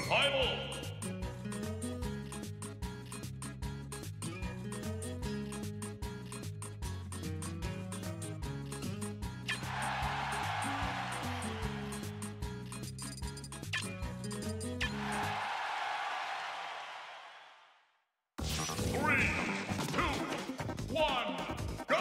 survival. Three, two, one, go!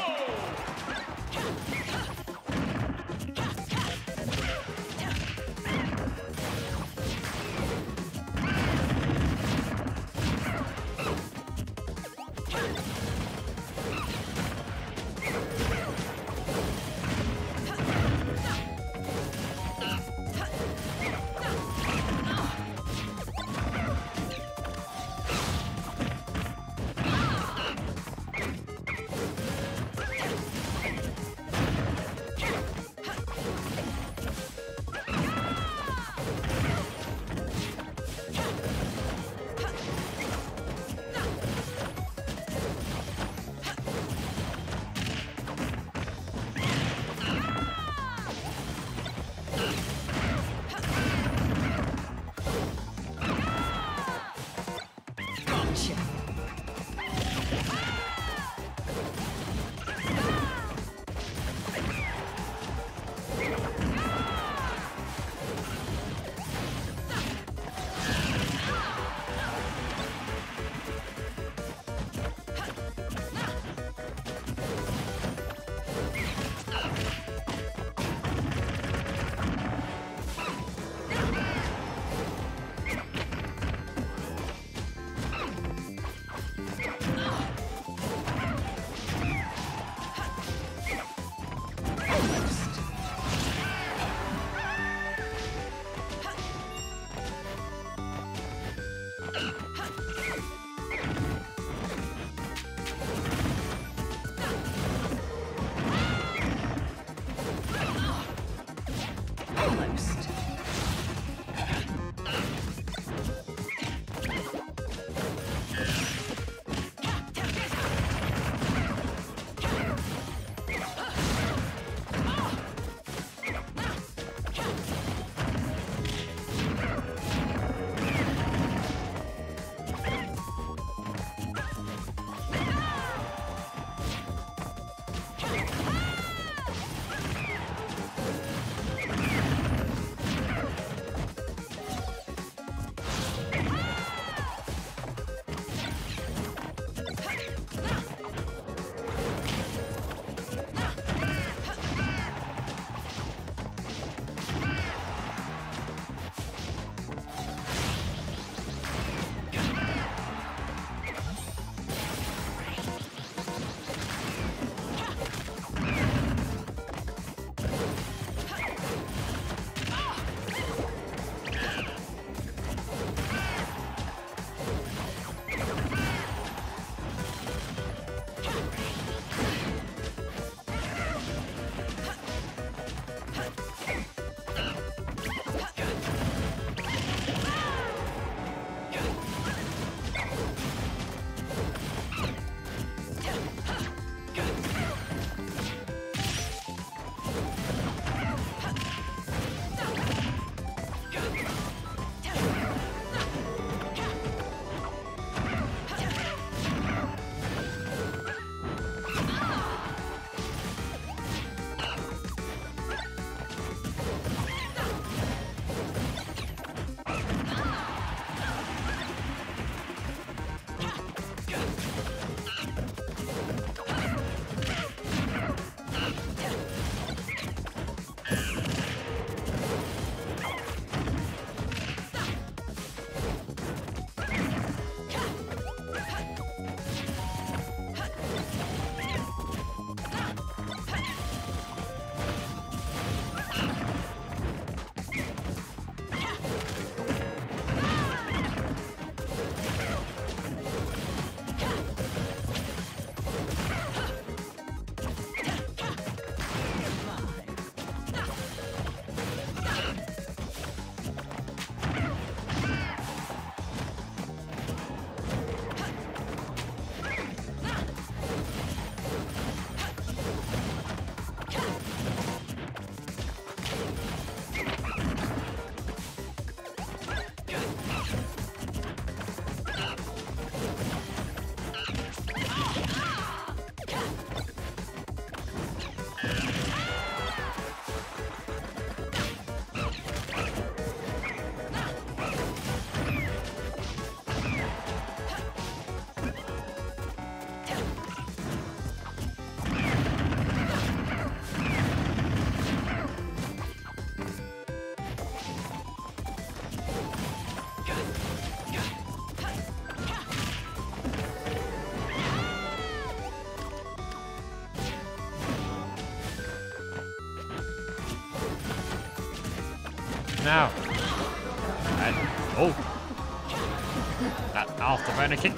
now. And, oh. That afterburner kick.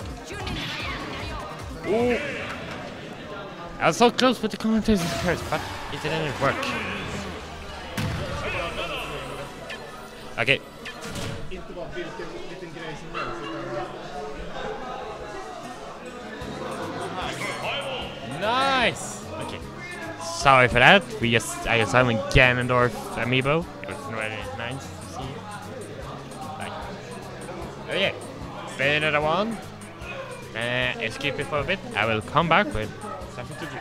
Oh. I was so close with the commentators first, but it didn't work. Okay. Nice! Okay. Sorry for that. I just have a Ganondorf amiibo. It was really nice to see. Like, okay. Bayonetta 1. Escape it for a bit. I will come back with something to do.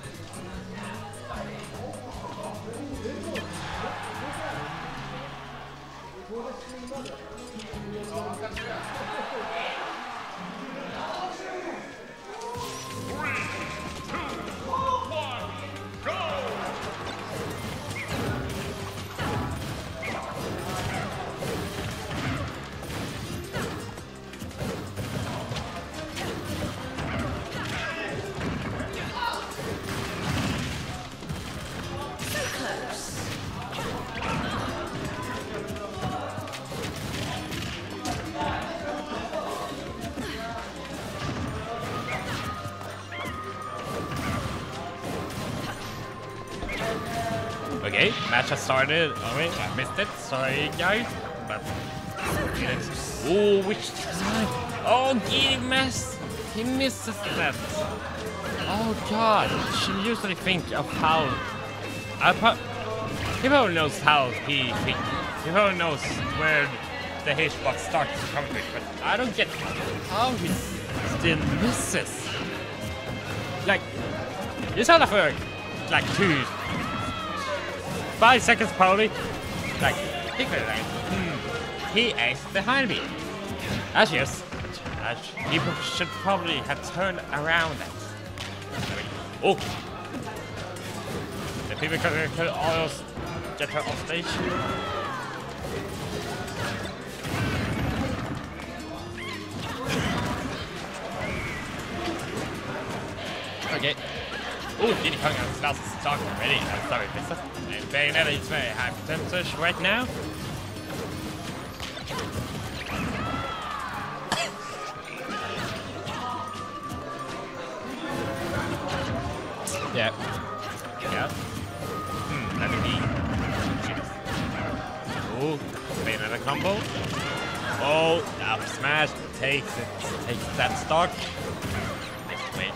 Okay, match has started. Oh wait, I missed it. Sorry guys. But oh, which time? Oh, Diddy missed. He misses that. Oh god. She usually think of how. He probably knows how he thinks. He probably knows where the hitbox starts to come with, but I don't get how he still misses. Like, you saw that for like 5 seconds probably. Like, he could like, he is behind me. That's just, he should probably have turned around that. Oh, the people could almost get her off stage. Okay. Oh, Diddy Kong has lost stock already. I'm sorry, mister. And Bayonetta is very high percentage right now. Yeah. Yeah. Let me be. Oh, Bayonetta combo. Oh, up smash. Takes it. Takes that stock. Wait.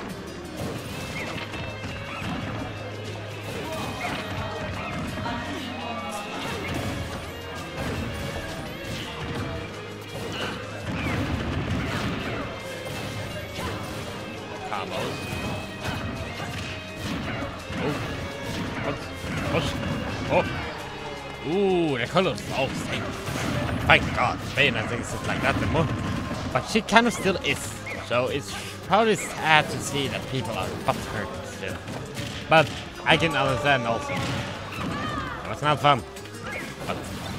Ooh, the colors all the same. Thank God, Bayonetta is like that anymore. But she kind of still is. So it's probably sad to see that people are butthurt still. But I can understand also. It was not fun. But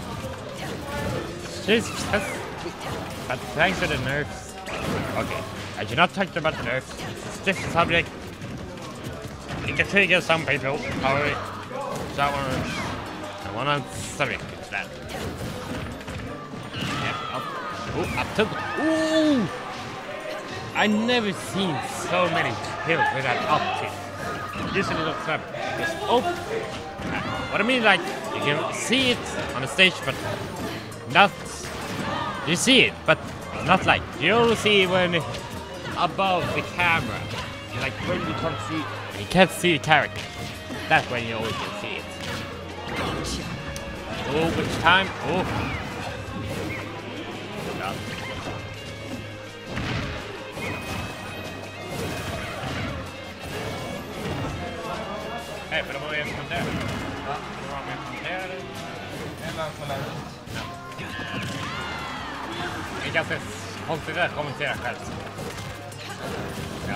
she's just. But thanks for the nerfs. Okay, I do not talk about the nerfs. It's a stiff subject. It can trigger some people. Probably. One on subject to that. Yep, up. Ooh, up to. Ooh! I never seen so many kills with that up tilt. Usually looks up. Just open. What I mean, like, you can see it on the stage, but not. You see it, but not like. You only see when above the camera. Like when you can't see. You can't see the character. That's when you always can see it. Oh, which time? Oh. No. Hey, för de var ju från där. Va? De var med från där. Eller från där. Ja. Det är ganska konstigt att kommentera själv. Ja.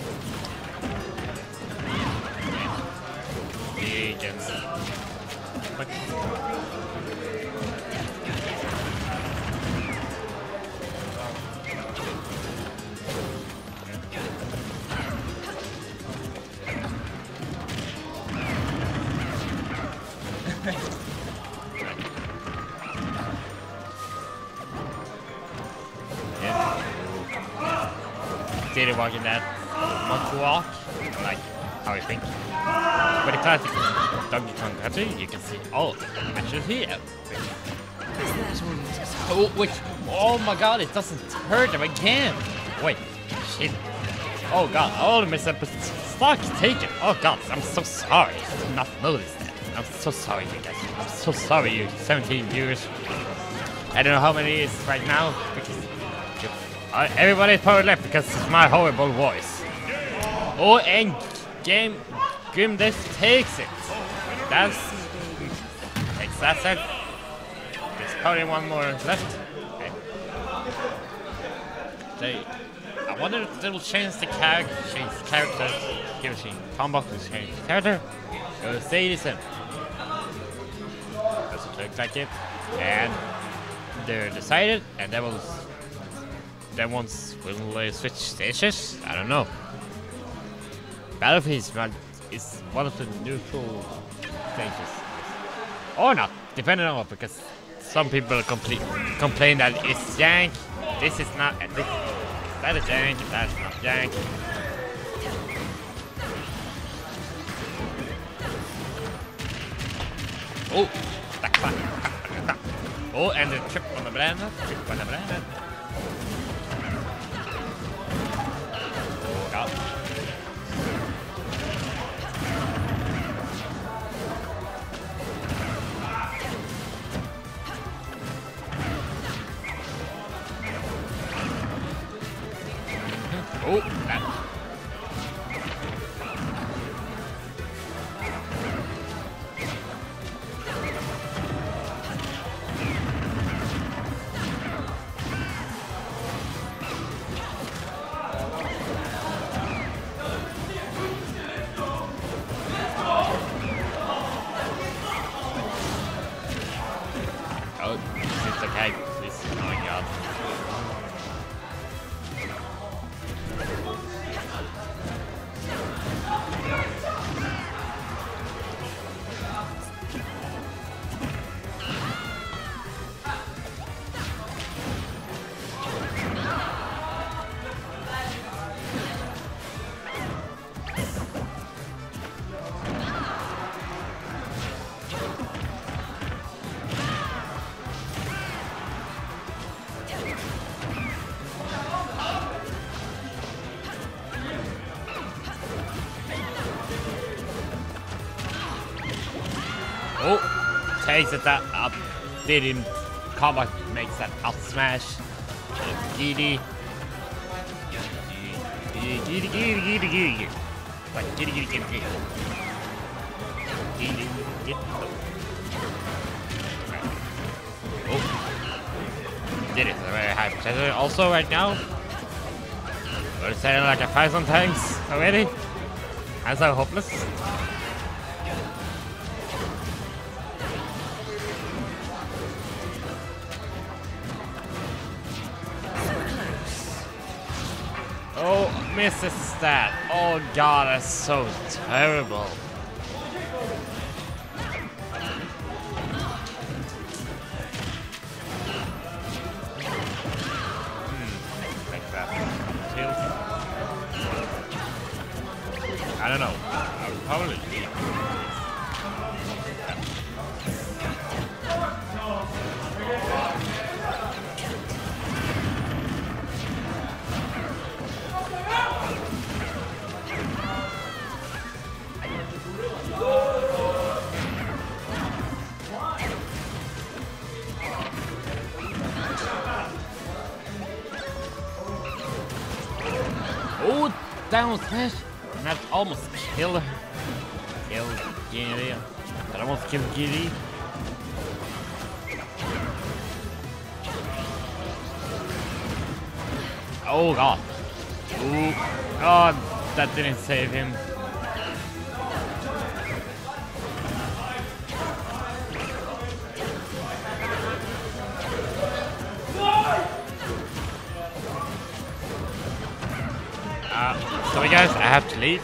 Vegens. Diddy walking that monkey walk, like how you think. But the classic Donkey Kong Country, you can see all the matches here. Oh, wait, oh my god, it doesn't hurt them again. Wait, shit. Oh god, all the missteps stock taken. Oh god, I'm so sorry. I did not notice that. I'm so sorry, you guys. I'm so sorry, you 17 viewers. I don't know how many it is right now, because everybody's probably left because it's my horrible voice. Oh, and Grimdeath takes it. Takes that set. There's probably one more left. Okay. I wonder if they'll change the character. Give a Combox to change the character. It'll stay the same. Doesn't look like it. And they're decided, and then once will switch stages. I don't know. Battlefield is one of the neutral stages, or not, depending on what, because some people complain that it's jank. This is not. That is jank. That's not jank. Oh, oh, and the trip on the banana. Oh god. Oh, that. Oh, it's okay. This is going up. Oh, takes it that up. Diddy Combox makes that up smash. Diddy. Diddy. Like Diddy. Oh. Diddy is a very high percentage also right now. We're selling like 1,000 tanks already. I'm so hopeless. Oh, misses that. Oh god, that's so terrible. Like that. I don't know. I would probably leave. Oh, down smash! And that almost killed her. Killed Diddy. That almost killed Diddy. Oh god. Ooh. Oh, that didn't save him. Sorry guys, I have to leave.